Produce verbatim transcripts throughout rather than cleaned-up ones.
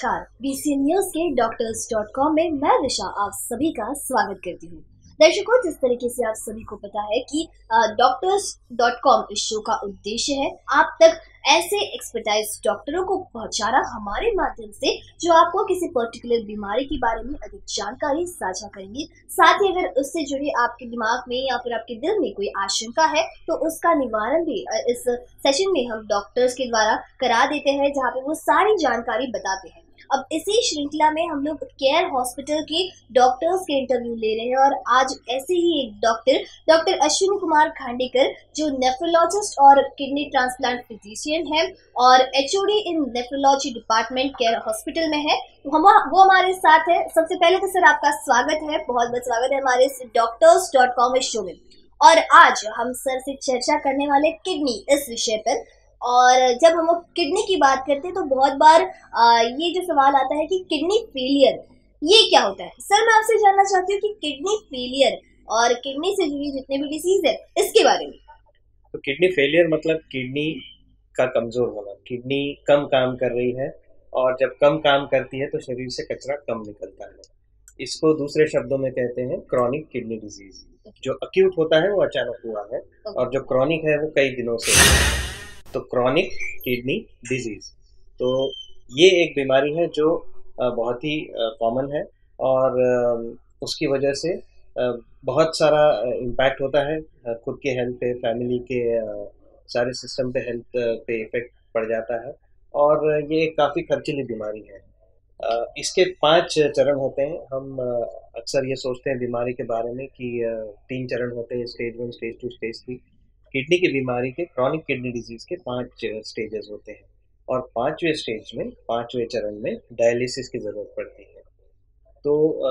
नमस्कार, BCN news के doctors dot com में मैं विशा आप सभी का स्वागत करती हूँ। दर्शकों, जिस तरीके से आप सभी को पता है कि डॉक्टर्स डॉट कॉम इस शो का उद्देश्य है आप तक ऐसे एक्सपर्टाइज डॉक्टरों को पहुंचाना हमारे माध्यम से जो आपको किसी पर्टिकुलर बीमारी के बारे में अधिक जानकारी साझा करेंगे। साथ ही अगर उससे जुड़ी आपके दिमाग में या फिर आपके दिल में कोई आशंका है तो उसका निवारण भी इस सेशन में हम डॉक्टर्स के द्वारा करा देते हैं, जहाँ पे वो सारी जानकारी बताते हैं। अब इसी श्रृंखला में हम लोग केयर हॉस्पिटल के डॉक्टर्स के इंटरव्यू ले रहे हैं और आज ऐसे ही एक डॉक्टर डॉक्टर अश्विनी कुमार खांडेकर, जो नेफ्रोलॉजिस्ट और किडनी ट्रांसप्लांट फिजिशियन है और HOD in nephrology department care hospital में है, हम वो हमारे साथ है। सबसे पहले तो सर आपका स्वागत है, बहुत बहुत स्वागत है हमारे डॉक्टर्स डॉट कॉम इस शो में। और आज हम सर से चर्चा करने वाले किडनी इस विषय पर। और जब हम किडनी की बात करते हैं तो बहुत बार आ, ये जो सवाल आता है कि किडनी फेलियर ये क्या होता है। सर मैं आपसे जानना चाहती हूँ कि किडनी फेलियर और किडनी से जुड़ी जितने भी डिसीज है इसके बारे में। तो किडनी फेलियर मतलब किडनी का कमजोर होना, किडनी कम काम कर रही है और जब कम काम करती है तो शरीर से कचरा कम निकलता है। इसको दूसरे शब्दों में कहते हैं क्रॉनिक किडनी डिजीज। जो अक्यूट होता है वो अचानक हुआ है और जो क्रॉनिक है वो कई दिनों से हुआ है। तो क्रॉनिक किडनी डिजीज तो ये एक बीमारी है जो बहुत ही कॉमन है और उसकी वजह से बहुत सारा इम्पैक्ट होता है खुद के हेल्थ पे, फैमिली के सारे सिस्टम पे, हेल्थ पे इफेक्ट पड़ जाता है और ये एक काफ़ी खर्चीली बीमारी है। इसके पांच चरण होते हैं। हम अक्सर ये सोचते हैं बीमारी के बारे में कि तीन चरण होते हैं, stage one, stage two, stage three. Kidney की बीमारी के, क्रॉनिक किडनी डिजीज के पांच स्टेजेस होते हैं और पांचवें स्टेज में, पांचवें चरण में डायलिसिस की ज़रूरत पड़ती है। तो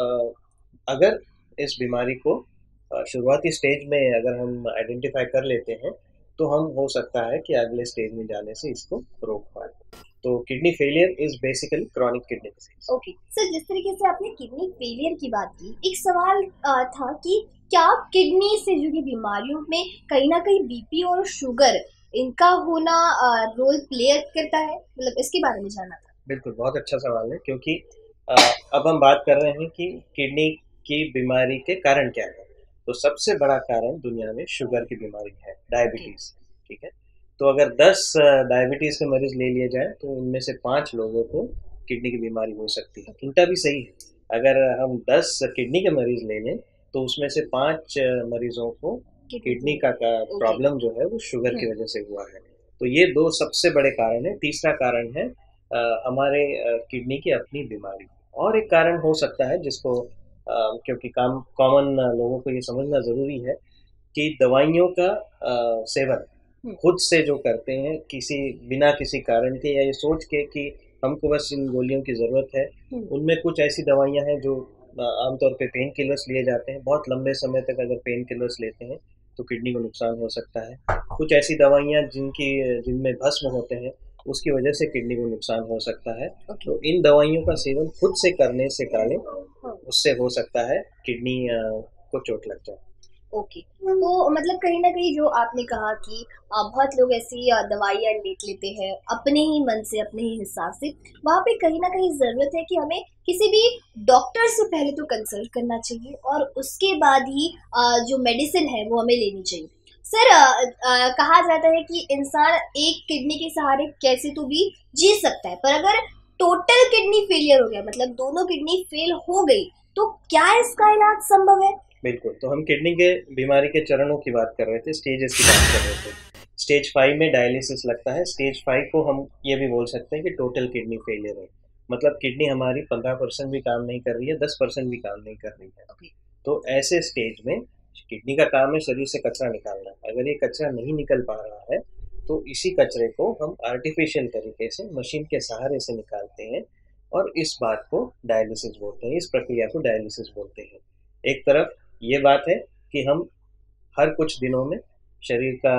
अगर इस बीमारी को शुरुआती स्टेज में अगर हम आइडेंटिफाई कर लेते हैं तो हम हो सकता है कि अगले स्टेज में जाने से इसको रोक पाए। तो kidney failure is basically chronic kidney disease. Okay sir, जिस तरीके से आपने किडनी फेलियर की बात की, एक सवाल आ, था कि क्या किडनी से जुड़ी बीमारियों में कहीं ना कहीं बीपी और शुगर इनका होना रोल प्ले करता है, मतलब इसके बारे में जानना था। बिल्कुल, बहुत अच्छा सवाल है क्योंकि आ, अब हम बात कर रहे हैं कि किडनी की बीमारी के कारण क्या है। तो सबसे बड़ा कारण दुनिया में शुगर की बीमारी है, डायबिटीज। ठीक है, तो अगर दस डायबिटीज के मरीज ले लिए जाए तो उनमें से पाँच लोगों को किडनी की बीमारी हो सकती है। उल्टा भी सही है, अगर हम दस किडनी के मरीज ले लें तो उसमें से पाँच मरीजों को किडनी का, का प्रॉब्लम जो है वो शुगर की वजह से हुआ है। तो ये दो सबसे बड़े कारण है। तीसरा कारण है आ, हमारे किडनी की अपनी बीमारी। और एक कारण हो सकता है जिसको आ, क्योंकि काम कॉमन लोगों को ये समझना ज़रूरी है कि दवाइयों का आ, सेवन खुद से जो करते हैं किसी बिना किसी कारण के, या ये सोच के कि हमको बस इन गोलियों की ज़रूरत है, उनमें कुछ ऐसी दवाइयां हैं जो आमतौर पे पेन किलर्स लिए जाते हैं। बहुत लंबे समय तक अगर पेन किलर्स लेते हैं तो किडनी को नुकसान हो सकता है। कुछ ऐसी दवाइयां जिनकी जिनमें भस्म होते हैं उसकी वजह से किडनी को नुकसान हो सकता है। okay. तो इन दवाइयों का सेवन खुद से करने से कारण उससे हो सकता है किडनी को चोट लग जाए। Okay okay. तो मतलब कहीं ना कहीं जो आपने कहा कि आ, बहुत लोग ऐसी दवाइयाँ ले लेते हैं अपने ही मन से, अपने ही हिसाब से, वहाँ पे कहीं ना कहीं ज़रूरत है कि हमें किसी भी डॉक्टर से पहले तो कंसल्ट करना चाहिए और उसके बाद ही आ, जो मेडिसिन है वो हमें लेनी चाहिए। सर आ, आ, कहा जाता है कि इंसान एक किडनी के सहारे कैसे तो भी जी सकता है, पर अगर टोटल किडनी फेलियर हो गया, मतलब दोनों किडनी फेल हो गई, तो क्या इसका इलाज संभव है? बिल्कुल, तो हम किडनी के बीमारी के चरणों की बात कर रहे थे, स्टेजेस की बात कर रहे थे। स्टेज फाइव में डायलिसिस लगता है। स्टेज फाइव को हम ये भी बोल सकते हैं कि टोटल किडनी फेलियर है, मतलब किडनी हमारी पंद्रह परसेंट भी काम नहीं कर रही है, दस परसेंट भी काम नहीं कर रही है। okay. तो ऐसे स्टेज में किडनी का काम है शरीर से कचरा निकालना। अगर ये कचरा नहीं निकल पा रहा है तो इसी कचरे को हम आर्टिफिशियल तरीके से मशीन के सहारे से निकालते हैं और इस बात को डायलिसिस बोलते हैं, इस प्रक्रिया को डायलिसिस बोलते हैं। एक तरफ ये बात है कि हम हर कुछ दिनों में शरीर का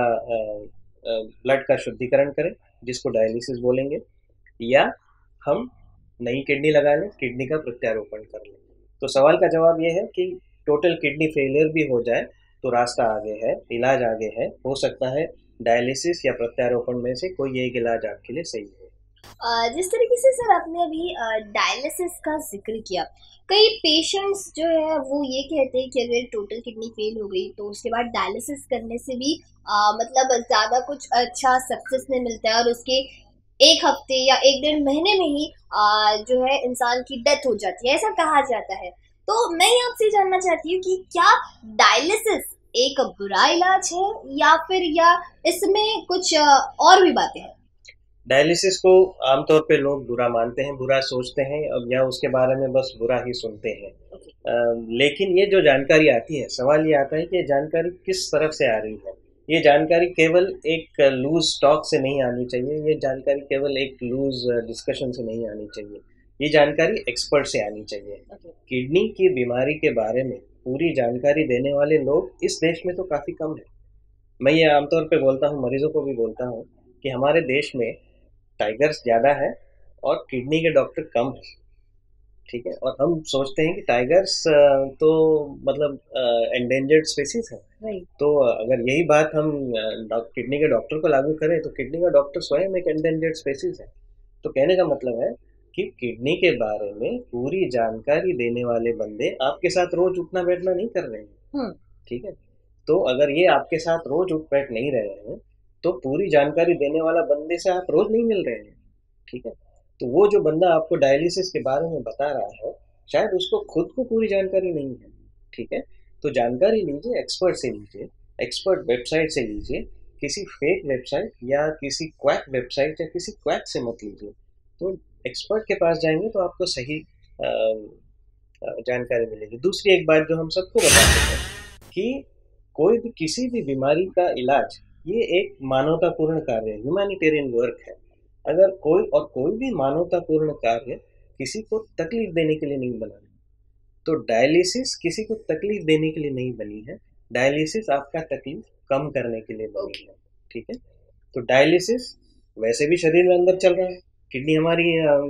ब्लड का शुद्धिकरण करें, जिसको डायलिसिस बोलेंगे, या हम नई किडनी लगा लें, किडनी का प्रत्यारोपण कर लें। तो सवाल का जवाब ये है कि टोटल किडनी फेलियर भी हो जाए तो रास्ता आगे है, इलाज आगे है। हो सकता है डायलिसिस या प्रत्यारोपण में से कोई एक इलाज आपके लिए सही है। अ, जिस तरीके से सर आपने अभी डायलिसिस का जिक्र किया, कई पेशेंट्स जो है वो ये कहते हैं कि अगर टोटल किडनी फेल हो गई तो उसके बाद डायलिसिस करने से भी अ, मतलब ज़्यादा कुछ अच्छा सक्सेस नहीं मिलता है और उसके एक हफ्ते या एक डेढ़ महीने में ही आ, जो है इंसान की डेथ हो जाती है, ऐसा कहा जाता है। तो मैं ये आपसे जानना चाहती हूँ कि क्या डायलिसिस एक बुरा इलाज है या फिर या इसमें कुछ आ, और भी बातें हैं? डायलिसिस को आमतौर पे लोग बुरा मानते हैं, बुरा सोचते हैं और या उसके बारे में बस बुरा ही सुनते हैं। अ, लेकिन ये जो जानकारी आती है, सवाल ये आता है कि ये जानकारी किस तरफ से आ रही है। ये जानकारी केवल एक लूज टॉक से नहीं आनी चाहिए, ये जानकारी केवल एक लूज डिस्कशन से नहीं आनी चाहिए, ये जानकारी एक्सपर्ट से आनी चाहिए। किडनी की बीमारी के बारे में पूरी जानकारी देने वाले लोग इस देश में तो काफ़ी कम है। मैं ये आमतौर पे बोलता हूँ, मरीजों को भी बोलता हूँ कि हमारे देश में टाइगर्स ज़्यादा है और किडनी के डॉक्टर कम है। ठीक है, और हम सोचते हैं कि टाइगर्स तो मतलब एंडेंजर्ड स्पीसीज है। Right. तो अगर यही बात हम किडनी के डॉक्टर को लागू करें तो किडनी का डॉक्टर स्वयं एक एंडेंजर्ड स्पीसीज है। तो कहने का मतलब है कि किडनी के बारे में पूरी जानकारी देने वाले बंदे आपके साथ रोज उठना बैठना नहीं कर रहे हैं। हम्म। ठीक है, तो अगर ये आपके साथ रोज उठ बैठ नहीं रहे हैं तो पूरी जानकारी देने वाला बंदे से आप रोज नहीं मिल रहे हैं। ठीक है, तो वो जो बंदा आपको डायलिसिस के बारे में बता रहा है शायद उसको खुद को पूरी जानकारी नहीं है। ठीक है, तो जानकारी लीजिए, एक्सपर्ट से लीजिए, एक्सपर्ट वेबसाइट से लीजिए, किसी फेक वेबसाइट या किसी क्वैक वेबसाइट या किसी क्वैक से मत लीजिए। तो एक्सपर्ट के पास जाएंगे तो आपको सही अ, अ, जानकारी मिलेगी। दूसरी एक बात जो हम सबको बताते हैं कि कोई भी किसी भी बीमारी का इलाज ये एक मानवतापूर्ण कार्य है, ह्यूमैनिटेरियन वर्क है। अगर कोई और कोई भी मानवतापूर्ण कार्य किसी को तकलीफ देने के लिए नहीं बना है, तो डायलिसिस किसी को तकलीफ देने के लिए नहीं बनी है, डायलिसिस आपका तकलीफ कम करने के लिए बनी है। ठीक है, तो डायलिसिस वैसे भी शरीर में अंदर चल रहा है, किडनी हमारी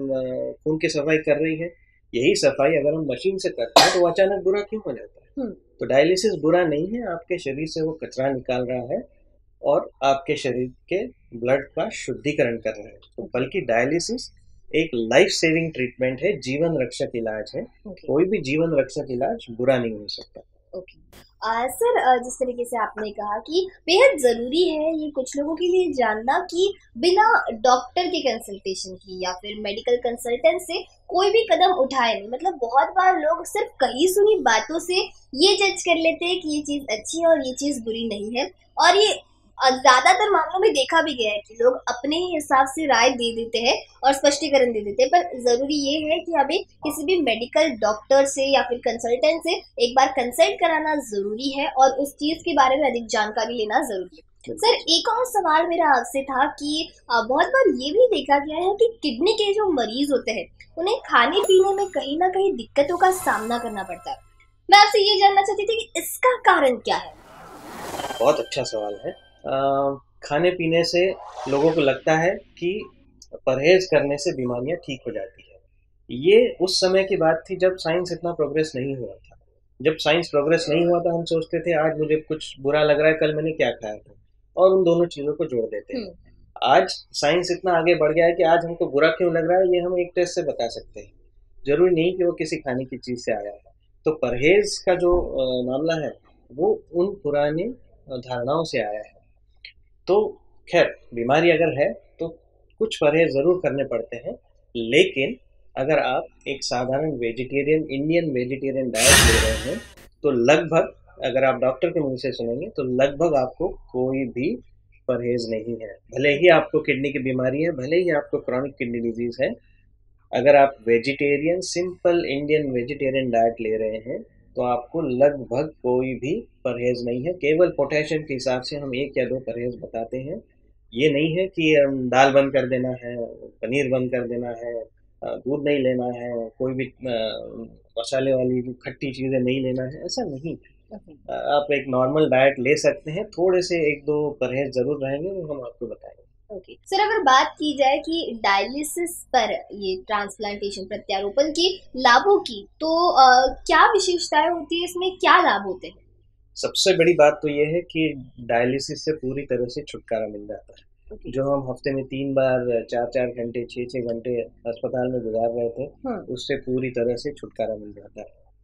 खून की सफाई कर रही है। यही सफाई अगर हम मशीन से करते हैं तो वो अचानक बुरा क्यों हो जाता है? तो डायलिसिस बुरा नहीं है, आपके शरीर से वो कचरा निकाल रहा है और आपके शरीर के ब्लड का शुद्धिकरण कर रहा है। तो बल्कि डायलिसिस एक लाइफ सेविंग ट्रीटमेंट है, जीवन रक्षक इलाज है। okay. कोई भी जीवन रक्षक इलाज बुरा नहीं हो सकता। Okay okay. uh, sir uh, जिस तरीके से आपने कहा कि बेहद ज़रूरी है ये कुछ लोगों के लिए जानना कि बिना डॉक्टर के कंसल्टेशन की या फिर मेडिकल कंसल्टेंट से कोई भी कदम उठाए नहीं। मतलब बहुत बार लोग सिर्फ कही सुनी बातों से ये जज कर लेते हैं कि ये चीज़ अच्छी है और ये चीज़ बुरी नहीं है, और ये ज़्यादातर मामलों में देखा भी गया है कि लोग अपने ही हिसाब से राय दे देते हैं और स्पष्टीकरण दे देते हैं। पर ज़रूरी ये है कि हमें किसी भी मेडिकल डॉक्टर से या फिर कंसल्टेंट से एक बार कंसल्ट कराना ज़रूरी है और उस चीज़ के बारे में अधिक जानकारी लेना ज़रूरी है। सर एक और सवाल मेरा आपसे था कि बहुत बार ये भी देखा गया है कि किडनी के जो मरीज होते हैं उन्हें खाने पीने में कहीं ना कहीं दिक्कतों का सामना करना पड़ता है। मैं आपसे ये जानना चाहती थी कि इसका कारण क्या है? बहुत अच्छा सवाल है। आ, खाने पीने से लोगों को लगता है कि परहेज करने से बीमारियां ठीक हो जाती है। ये उस समय की बात थी जब साइंस इतना प्रोग्रेस नहीं हुआ था। जब साइंस प्रोग्रेस नहीं हुआ था हम सोचते थे आज मुझे कुछ बुरा लग रहा है, कल मैंने क्या खाया था, और उन दोनों चीज़ों को जोड़ देते हैं। आज साइंस इतना आगे बढ़ गया है कि आज हमको बुरा क्यों लग रहा है ये हम एक टेस्ट से बता सकते हैं, जरूरी नहीं कि वो किसी खाने की चीज़ से आया है। तो परहेज का जो मामला है वो उन पुराने धारणाओं से आया है। तो खैर बीमारी अगर है तो कुछ परहेज ज़रूर करने पड़ते हैं, लेकिन अगर आप एक साधारण वेजिटेरियन इंडियन वेजिटेरियन डाइट ले रहे हैं तो लगभग, अगर आप डॉक्टर के मुंह से सुनेंगे तो लगभग आपको कोई भी परहेज नहीं है। भले ही आपको किडनी की बीमारी है, भले ही आपको क्रॉनिक किडनी डिजीज़ है, अगर आप vegetarian simple Indian vegetarian diet ले रहे हैं तो आपको लगभग कोई भी परहेज नहीं है। केवल पोटेशियम के हिसाब से हम एक या दो परहेज बताते हैं। ये नहीं है कि दाल बंद कर देना है, पनीर बंद कर देना है, दूध नहीं लेना है, कोई भी मसाले वाली खट्टी चीज़ें नहीं लेना है, ऐसा नहीं। आप एक नॉर्मल डाइट ले सकते हैं, थोड़े से एक दो परहेज ज़रूर रहेंगे वो हम आपको बताएंगे। Okay okay. सर अगर बात की जाए कि डायलिसिस पर ये ट्रांसप्लांटेशन प्रत्यारोपण की लाभों की, तो आ, क्या विशेषताएं होती है, इसमें क्या लाभ होते हैं? सबसे बड़ी बात तो ये है कि डायलिसिस से पूरी तरह से छुटकारा मिल जाता है। ओके। जो हम हफ्ते में तीन बार चार चार घंटे छः छः घंटे अस्पताल में गुजार रहे थे, हाँ। उससे पूरी तरह से छुटकारा मिल जाता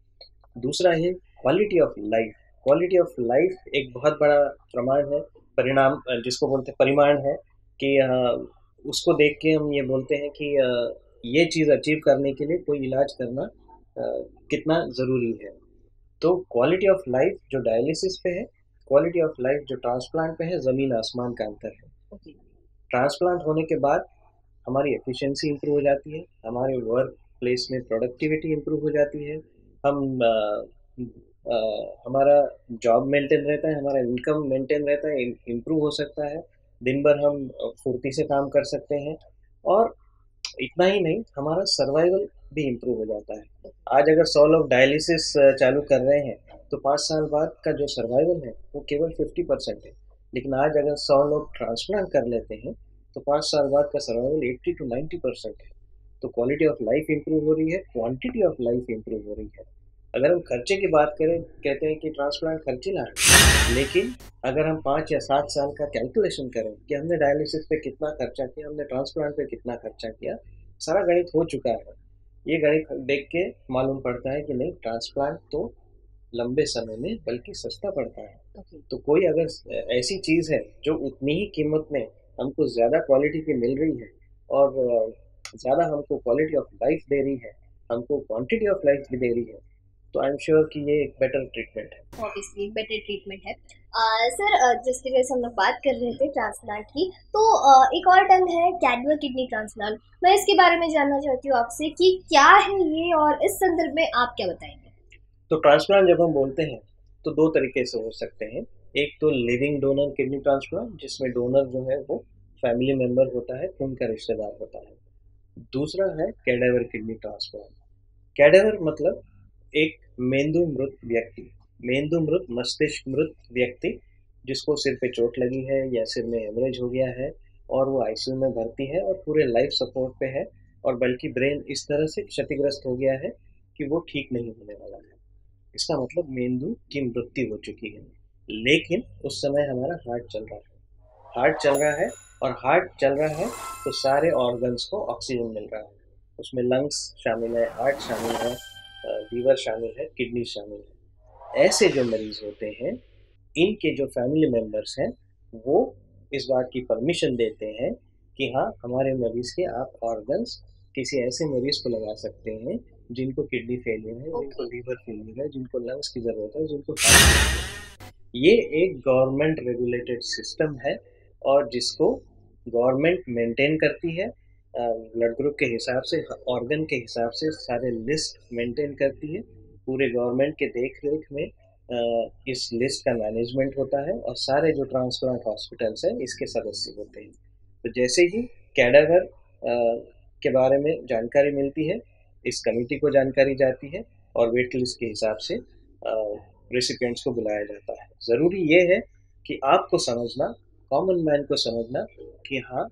है। दूसरा है quality of life. Quality of life एक बहुत बड़ा प्रमाण है, परिणाम जिसको बोलते हैं परिमाण है, कि अ, उसको देख के हम ये बोलते हैं कि अ, ये चीज़ अचीव करने के लिए कोई इलाज करना अ, कितना ज़रूरी है। तो क्वालिटी ऑफ लाइफ जो डायलिसिस पे है, क्वालिटी ऑफ लाइफ जो ट्रांसप्लांट पे है, ज़मीन आसमान का अंतर है। ओके। ट्रांसप्लांट होने के बाद हमारी एफिशिएंसी इंप्रूव हो जाती है, हमारे वर्क प्लेस में प्रोडक्टिविटी इंप्रूव हो जाती है, हम अ, अ, हमारा जॉब मेंटेन रहता है, हमारा इनकम मेंटेन रहता है, इम्प्रूव हो सकता है, दिन भर हम फुर्ती से काम कर सकते हैं, और इतना ही नहीं, हमारा सर्वाइवल भी इम्प्रूव हो जाता है। आज अगर सौ लोग डायलिसिस चालू कर रहे हैं तो पाँच साल बाद का जो सर्वाइवल है वो केवल फिफ्टी परसेंट है, लेकिन आज अगर सौ लोग ट्रांसप्लांट कर लेते हैं तो पाँच साल बाद का survival eighty two ninety percent है। तो क्वालिटी ऑफ लाइफ इंप्रूव हो रही है, क्वांटिटी ऑफ लाइफ इंप्रूव हो रही है। अगर हम खर्चे की बात करें, कहते हैं कि ट्रांसप्लांट खर्चीला है, लेकिन अगर हम पाँच या सात साल का कैलकुलेशन करें कि हमने डायलिसिस पे कितना खर्चा किया, हमने ट्रांसप्लांट पे कितना खर्चा किया, सारा गणित हो चुका है। ये गणित देख के मालूम पड़ता है कि नहीं, ट्रांसप्लांट तो लंबे समय में बल्कि सस्ता पड़ता है। ओके। तो कोई अगर ऐसी चीज़ है जो उतनी ही कीमत में हमको ज़्यादा क्वालिटी की मिल रही है और ज़्यादा हमको क्वालिटी ऑफ लाइफ दे रही है, हमको क्वांटिटी ऑफ लाइफ भी दे रही है, तो आई एम श्योर कि ये एक बेटर ट्रीटमेंट है। ऑब्वियसली बेटर ट्रीटमेंट है। सर, जिस तरीके से हम लोग बात कर रहे थे ट्रांसप्लांट की, तो uh, एक और टर्म है कैडवर किडनी ट्रांसप्लांट। मैं इसके बारे में जानना चाहती हूँ आपसे कि क्या है ये, और इस संदर्भ में आप क्या बताएंगे? तो ट्रांसप्लांट जब हम बोलते हैं तो दो तरीके से हो सकते हैं। एक तो लिविंग डोनर किडनी ट्रांसप्लांट, जिसमें डोनर जो है वो फैमिली मेंबर होता है, खून का रिश्तेदार होता है। दूसरा है कैडेवर किडनी ट्रांसप्लांट। कैडेवर मतलब एक मेंदु मृत व्यक्ति, मेंदु मृत मस्तिष्क मृत व्यक्ति, जिसको सिर पे चोट लगी है या सिर में हेमरेज हो गया है और वो आईसीयू में भर्ती है और पूरे लाइफ सपोर्ट पे है, और बल्कि ब्रेन इस तरह से क्षतिग्रस्त हो गया है कि वो ठीक नहीं होने वाला है। इसका मतलब मेंदु की मृत्यु हो चुकी है, लेकिन उस समय हमारा हार्ट चल रहा है। हार्ट चल रहा है और हार्ट चल रहा है तो सारे ऑर्गन्स को ऑक्सीजन मिल रहा है। उसमें लंग्स शामिल है, हार्ट शामिल है, लीवर शामिल है, किडनी शामिल है। ऐसे जो मरीज होते हैं, इनके जो फैमिली मेंबर्स हैं, वो इस बात की परमिशन देते हैं कि हाँ, हमारे मरीज के आप ऑर्गन्स किसी ऐसे मरीज को लगा सकते हैं जिनको किडनी फेलियर है, जिनको लीवर फेलियर है, जिनको लंग्स की जरूरत है, जिनको हार्ट। ये एक गवर्नमेंट रेगुलेटेड सिस्टम है और जिसको गवर्नमेंट मेंटेन करती है, ब्लड ग्रुप के हिसाब से, ऑर्गन के हिसाब से सारे लिस्ट मेंटेन करती है। पूरे गवर्नमेंट के देख रेख में इस लिस्ट का मैनेजमेंट होता है और सारे जो ट्रांसप्लांट हॉस्पिटल्स हैं इसके सदस्य होते हैं। तो जैसे ही कैडावर के बारे में जानकारी मिलती है, इस कमेटी को जानकारी जाती है और वेट लिस्ट के हिसाब से रेसिपिएंट्स को बुलाया जाता है। ज़रूरी ये है कि आपको समझना, कॉमन मैन को समझना कि हाँ,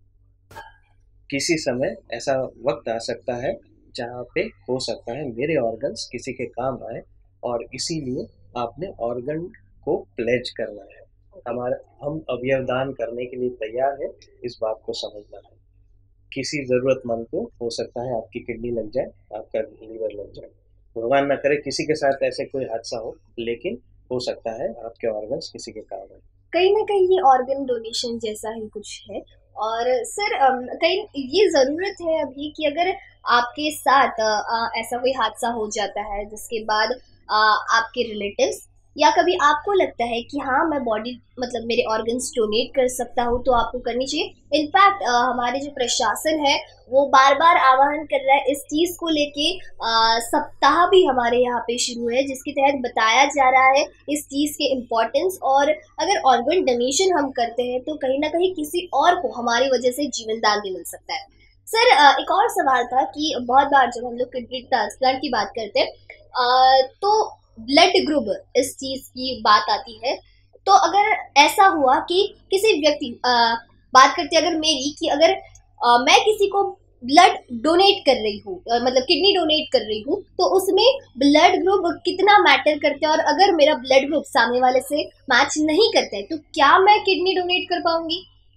किसी समय ऐसा वक्त आ सकता है जहाँ पे हो सकता है मेरे ऑर्गन्स किसी के काम आए, और इसीलिए आपने ऑर्गन को प्लेज करना है। हमारा हम अवयव दान करने के लिए तैयार है, इस बात को समझना है। किसी ज़रूरतमंद को हो सकता है आपकी किडनी लग जाए, आपका लीवर लग जाए, भगवान ना करे किसी के साथ ऐसे कोई हादसा हो, लेकिन हो सकता है आपके ऑर्गन्स किसी के काम आए। कहीं ना कहीं ये ऑर्गन डोनेशन जैसा ही कुछ है। और सर, कहीं ये ज़रूरत है अभी कि अगर आपके साथ आ, ऐसा कोई हादसा हो जाता है जिसके बाद आ, आपके रिलेटिव्स या कभी आपको लगता है कि हाँ, मैं बॉडी मतलब मेरे ऑर्गन्स डोनेट कर सकता हूँ, तो आपको करनी चाहिए। इनफैक्ट हमारे जो प्रशासन है वो बार बार आह्वान कर रहा है इस चीज़ को लेके। सप्ताह भी हमारे यहाँ पे शुरू है जिसके तहत बताया जा रहा है इस चीज़ के इम्पोर्टेंस, और अगर ऑर्गन डोनेशन हम करते हैं तो कहीं ना कहीं किसी और को हमारी वजह से जीवन दान भी मिल सकता है। सर, एक और सवाल था कि बहुत बार जब हम लोग किडनी ट्रांसप्लांट की बात करते हैं तो ब्लड ग्रुप इस चीज की बात आती है। तो अगर ऐसा हुआ कि किसी व्यक्ति आ, बात करते अगर मेरी कि अगर आ, मैं किसी को ब्लड डोनेट कर रही हूँ, मतलब किडनी डोनेट कर रही हूँ, तो उसमें ब्लड ग्रुप कितना मैटर करता है, और अगर मेरा ब्लड ग्रुप सामने वाले से मैच नहीं करता है तो क्या मैं किडनी डोनेट कर पाऊंगी?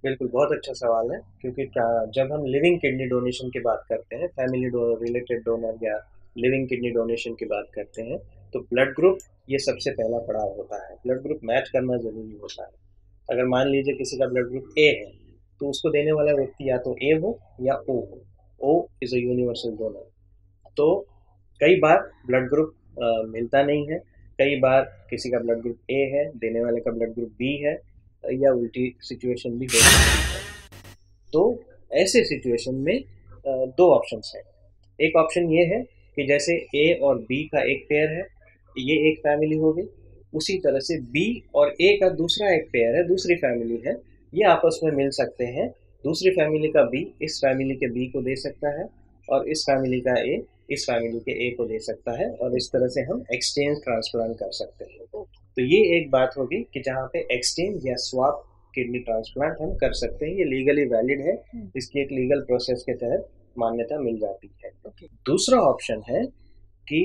बिल्कुल, बहुत अच्छा सवाल है, क्योंकि क्या- जब हम लिविंग किडनी डोनेशन की बात करते हैं, फैमिली रिलेटेड डोनर या लिविंग किडनी डोनेशन की बात करते हैं, तो ब्लड ग्रुप ये सबसे पहला पड़ाव होता है। ब्लड ग्रुप मैच करना जरूरी होता है। अगर मान लीजिए किसी का ब्लड ग्रुप ए है, तो उसको देने वाला व्यक्ति या तो ए हो या ओ हो। O is a universal donor. तो कई बार ब्लड ग्रुप अ, मिलता नहीं है। कई बार किसी का ब्लड ग्रुप ए है, देने वाले का ब्लड ग्रुप बी है, या उल्टी सिचुएशन भी हो सकती है। तो ऐसे सिचुएशन में अ, दो ऑप्शंस हैं। एक ऑप्शन ये है कि जैसे ए और बी का एक पेयर है, ये एक फैमिली हो गई। उसी तरह से बी और ए का दूसरा एक पेयर है, दूसरी फैमिली है, ये आपस में मिल सकते हैं। दूसरी फैमिली का बी इस फैमिली के बी को दे सकता है, और इस फैमिली का ए इस फैमिली के ए को दे सकता है, और इस तरह से हम एक्सचेंज ट्रांसप्लांट कर सकते हैं। तो ये एक बात होगी कि जहाँ पे एक्सचेंज या स्वैप किडनी ट्रांसप्लांट हम कर सकते हैं, ये लीगली वैलिड है। इसकी एक लीगल प्रोसेस के तहत मान्यता मिल जाती है। ओके। दूसरा ऑप्शन है कि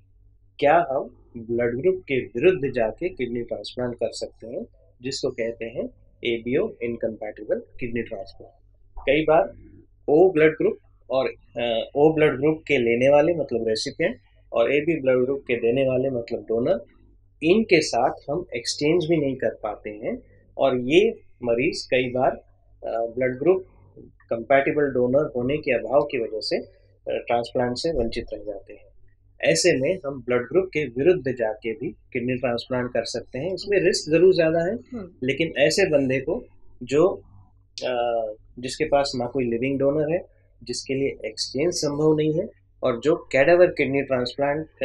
क्या हम ब्लड ग्रुप के विरुद्ध जाके किडनी ट्रांसप्लांट कर सकते हैं, जिसको कहते हैं एबीओ इनकम्पैटिबल किडनी ट्रांसप्लांट। कई बार ओ ब्लड ग्रुप और ओ ब्लड ग्रुप के लेने वाले मतलब रेसिपिएंट, और ए बी ब्लड ग्रुप के देने वाले मतलब डोनर, इनके साथ हम एक्सचेंज भी नहीं कर पाते हैं, और ये मरीज कई बार ब्लड ग्रुप कंपैटिबल डोनर होने के अभाव की वजह से ट्रांसप्लांट से वंचित रह जाते हैं। ऐसे में हम ब्लड ग्रुप के विरुद्ध जाके भी किडनी ट्रांसप्लांट कर सकते हैं। इसमें रिस्क जरूर ज़्यादा है, लेकिन ऐसे बंदे को जो अ, जिसके पास ना कोई लिविंग डोनर है, जिसके लिए एक्सचेंज संभव नहीं है, और जो कैडावर किडनी ट्रांसप्लांट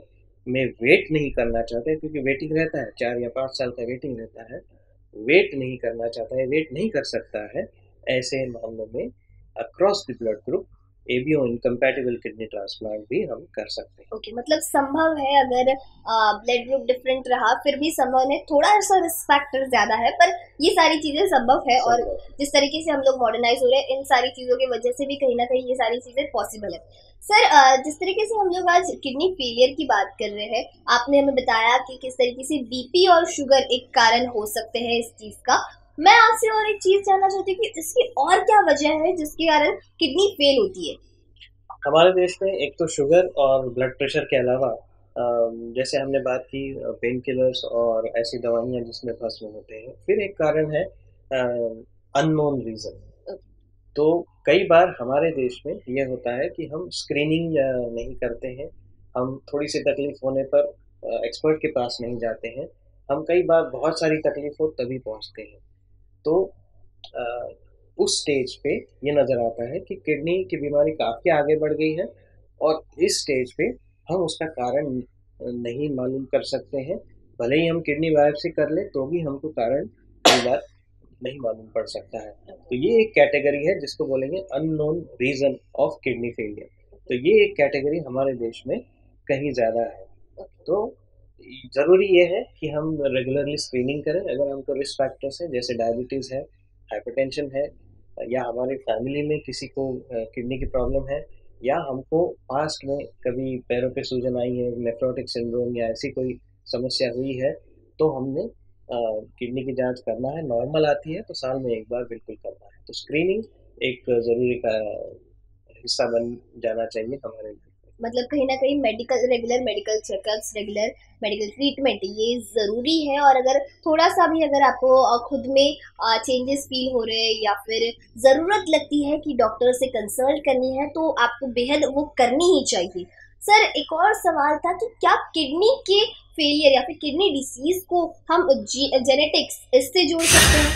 में वेट नहीं करना चाहते, क्योंकि वेटिंग रहता है, चार या पाँच साल का वेटिंग रहता है, वेट नहीं करना चाहता है, वेट नहीं कर सकता है, ऐसे मामलों में across the blood group ABO incompatible kidney transplant भी हम कर सकते हैं। ओके okay, मतलब संभव है अगर ब्लड ग्रुप डिफरेंट रहा फिर भी संभव है, थोड़ा सा रिस्क फैक्टर ज्यादा है, पर ये सारी चीजें संभव है। और जिस तरीके से हम लोग मॉडर्नाइज हो रहे हैं इन सारी चीजों की वजह से भी कहीं ना कहीं ये सारी चीजें पॉसिबल है। सर, जिस तरीके से हम लोग आज किडनी फेलियर की बात कर रहे हैं, आपने हमें बताया कि किस तरीके से बीपी और शुगर एक कारण हो सकते हैं इस चीज का। मैं आपसे और एक चीज जानना चाहती हूँ कि इसकी और क्या वजह है जिसके कारण किडनी फेल होती है। हमारे देश में एक तो शुगर और ब्लड प्रेशर के अलावा जैसे हमने बात की पेन किलर्स और ऐसी दवाइयाँ जिसमें भस्म होते हैं, फिर एक कारण है अननोन रीज़न। तो कई बार हमारे देश में ये होता है कि हम स्क्रीनिंग नहीं करते हैं, हम थोड़ी सी तकलीफ होने पर एक्सपर्ट के पास नहीं जाते हैं, हम कई बार बहुत सारी तकलीफ हो तभी पहुंचते हैं। तो आ, उस स्टेज पे ये नज़र आता है कि किडनी की बीमारी काफ़ी आगे बढ़ गई है, और इस स्टेज पे हम उसका कारण नहीं मालूम कर सकते हैं। भले ही हम किडनी बायोप्सी कर ले तो भी हमको कारण कई बार नहीं मालूम पड़ सकता है। तो ये एक कैटेगरी है जिसको बोलेंगे unknown reason of kidney failure. तो ये एक कैटेगरी हमारे देश में कहीं ज़्यादा है। तो ज़रूरी ये है कि हम रेगुलरली स्क्रीनिंग करें। अगर हमको रिस्क फैक्टर्स है, जैसे डायबिटीज़ है, हाइपरटेंशन है, या हमारी फैमिली में किसी को किडनी की प्रॉब्लम है, या हमको पास्ट में कभी पैरों पे सूजन आई है, नेफ्रोटिक सिंड्रोम या ऐसी कोई समस्या हुई है, तो हमने किडनी की जांच करना है। नॉर्मल आती है तो साल में एक बार बिल्कुल करना है। तो स्क्रीनिंग एक ज़रूरी का हिस्सा बन जाना चाहिए हमारे लिए। मतलब कहीं ना कहीं medical regular medical checkups, regular medical treatment ये ज़रूरी है। और अगर थोड़ा सा भी अगर आपको खुद में चेंजेस फील हो रहे हैं या फिर ज़रूरत लगती है कि डॉक्टर से कंसल्ट करनी है, तो आपको बेहद वो करनी ही चाहिए। सर, एक और सवाल था कि क्या किडनी के फेलियर या फिर किडनी डिसीज को हम जेनेटिक्स इससे जोड़ सकते हैं?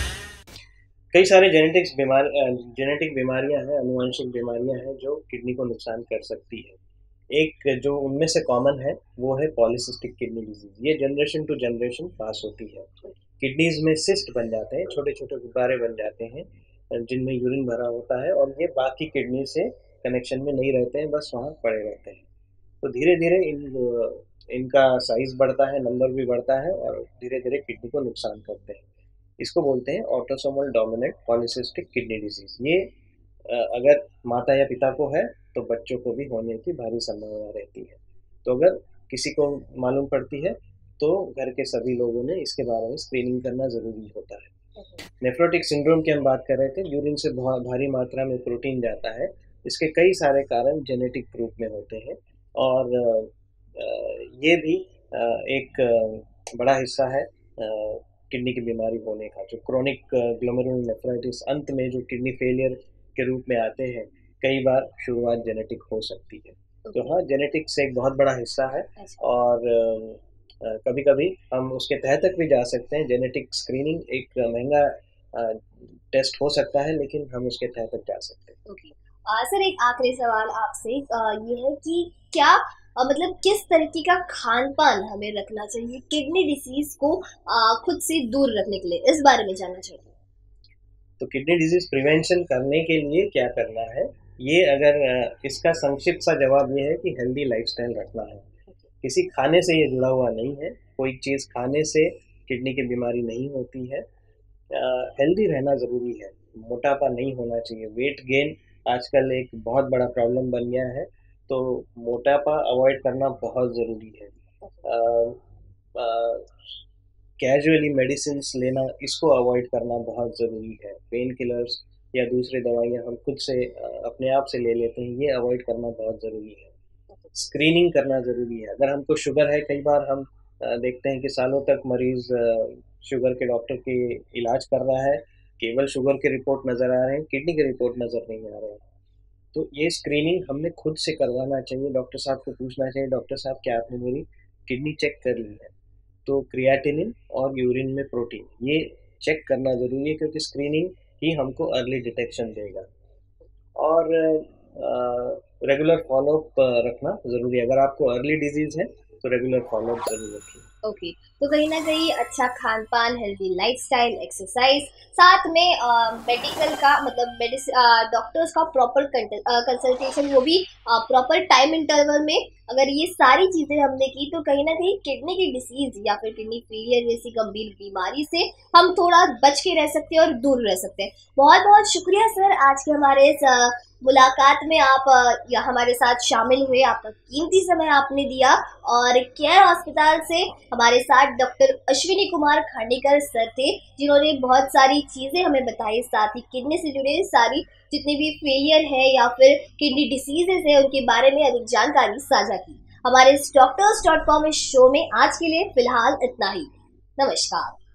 कई सारे जेनेटिक्स बीमार जेनेटिक बीमारियां हैं, अनुवांशिक बीमारियां हैं जो किडनी को नुकसान कर सकती है। एक जो उनमें से कॉमन है वो है पॉलीसिस्टिक किडनी डिजीज। ये जनरेशन टू जनरेशन पास होती है। किडनीज में सिस्ट बन जाते हैं, छोटे छोटे गुब्बारे बन जाते हैं, जिनमें यूरिन भरा होता है, और ये बाकी किडनी से कनेक्शन में नहीं रहते हैं, बस वहाँ पड़े रहते हैं। तो धीरे धीरे इन इनका साइज बढ़ता है, नंबर भी बढ़ता है, और धीरे धीरे किडनी को नुकसान करते हैं। इसको बोलते हैं autosomal dominant polycystic kidney disease. ये अगर माता या पिता को है तो बच्चों को भी होने की भारी संभावना रहती है। तो अगर किसी को मालूम पड़ती है तो घर के सभी लोगों ने इसके बारे में स्क्रीनिंग करना ज़रूरी होता है। नेफ्रोटिक सिंड्रोम की हम बात कर रहे थे, यूरिन से भारी मात्रा में प्रोटीन जाता है। इसके कई सारे कारण जेनेटिक रूप में होते हैं और ये भी एक बड़ा हिस्सा है किडनी की बीमारी होने का। जो क्रोनिक ग्लोमेरुलोनेफ्राइटिस अंत में जो किडनी फेलियर के रूप में आते हैं, कई बार शुरुआत जेनेटिक हो सकती है। तो हाँ, जेनेटिक्स एक बहुत बड़ा हिस्सा है और कभी कभी हम उसके तहत तक भी जा सकते हैं। जेनेटिक स्क्रीनिंग एक महंगा टेस्ट हो सकता है, लेकिन हम उसके तहत तक जा सकते हैं। ओके सर, एक आखिरी सवाल आपसे ये है कि क्या आ, मतलब किस तरीके का खान पान हमें रखना चाहिए किडनी डिसीज को आ, खुद से दूर रखने के लिए, इस बारे में जानना चाहिए। तो किडनी डिजीज प्रिवेंशन करने के लिए क्या करना है, ये अगर इसका संक्षिप्त सा जवाब ये है कि हेल्दी लाइफस्टाइल रखना है। किसी खाने से ये जुड़ा हुआ नहीं है, कोई चीज़ खाने से किडनी की बीमारी नहीं होती है। हेल्दी रहना ज़रूरी है, मोटापा नहीं होना चाहिए। वेट गेन आजकल एक बहुत बड़ा प्रॉब्लम बन गया है, तो मोटापा अवॉइड करना बहुत ज़रूरी है। कैजुअली मेडिसिन लेना, इसको अवॉइड करना बहुत ज़रूरी है। पेन किलर्स या दूसरी दवाइयाँ हम खुद से अपने आप से ले लेते हैं, ये अवॉइड करना बहुत ज़रूरी है। स्क्रीनिंग करना ज़रूरी है। अगर हमको शुगर है, कई बार हम देखते हैं कि सालों तक मरीज़ शुगर के डॉक्टर के इलाज कर रहा है, केवल शुगर के रिपोर्ट नज़र आ रहे हैं, किडनी के रिपोर्ट नज़र नहीं आ रहे हैं। तो ये स्क्रीनिंग हमने खुद से करवाना चाहिए। डॉक्टर साहब को पूछना चाहिए, डॉक्टर साहब क्या आपने मेरी किडनी चेक कर ली है? तो क्रिएटिनिन और यूरिन में प्रोटीन, ये चेक करना ज़रूरी है, क्योंकि स्क्रीनिंग ही हमको अर्ली डिटेक्शन देगा। और रेगुलर फॉलोअप रखना ज़रूरी है। अगर आपको अर्ली डिजीज़ है तो रेगुलर फॉलोअप जरूर रखिए। Okay okay. तो कहीं ना कहीं अच्छा खान पान, हेल्दी लाइफस्टाइल, एक्सरसाइज, साथ में मेडिकल का मतलब डॉक्टर्स का प्रॉपर कंसल्टेशन, वो भी प्रॉपर टाइम इंटरवल में, अगर ये सारी चीज़ें हमने की तो कहीं ना कहीं किडनी की डिसीज या फिर किडनी फेलियर जैसी गंभीर बीमारी से हम थोड़ा बच के रह सकते हैं और दूर रह सकते हैं। बहुत बहुत शुक्रिया सर, आज के हमारे इस मुलाकात में आप या हमारे साथ शामिल हुए, आपका कीमती समय आपने दिया। और केयर हॉस्पिटल से हमारे साथ डॉक्टर अश्विनी कुमार खांडेकर सर थे, जिन्होंने बहुत सारी चीज़ें हमें बताई, साथ ही किडनी से जुड़े सारी जितने भी फेलियर है या फिर किडनी डिसीजेस है उनके बारे में अधिक जानकारी साझा की। हमारे इस डॉक्टर्स डॉट कॉम इस शो में आज के लिए फिलहाल इतना ही। नमस्कार।